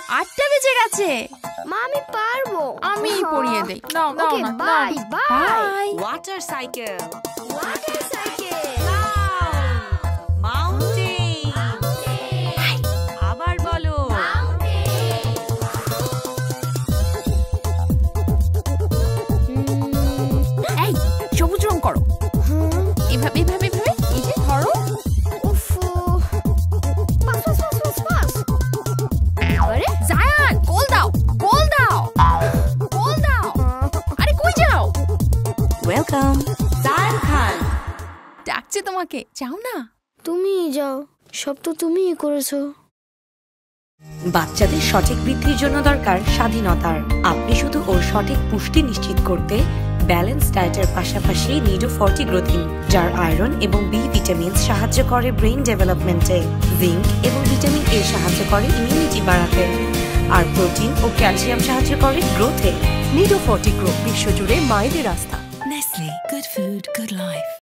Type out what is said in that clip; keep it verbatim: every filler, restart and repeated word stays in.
আটটা বেজে গেছে। মা আমি পারবো। আমি পড়িয়ে দেই। নাও নাও ওকে না। Bye bye. Water cycle, water cycle, mountain, আবার বলো এই সবুজ রং করো। এভাবে এভাবে এভাবে এই যে ধরো। উফ pass pass pass pass pass. আরে জায়ান গোল দাও গোল দাও গোল দাও। আরে কই যাও? ওয়েলকাম জায়ান খান। ডাকছে তোমাকে, যাও না। তুমিই যাও, সব তো তুমিই করেছো। বাচ্চাদের সঠিক বৃদ্ধির জন্য দরকার স্বাধীনতার। আপনি শুধু ওর সঠিক পুষ্টি নিশ্চিত করতে ব্যালেন্স ডায়েটের পাশাপাশি নিডো ফর্টি গ্রোথিন, যার আয়রন এবং বি ভিটামিন সাহায্য করে ব্রেন ডেভেলপমেন্টে, জিঙ্ক এবং ভিটামিন এ সাহায্য করে ইমিউনিটি বাড়াতে, আর প্রোটিন ও ক্যালসিয়াম সাহায্য করে গ্রোথে। নিডো ফর্টি গ্রো বিশ্বজুড়ে মায়েদের আস্থা। Nestle, good food, good life.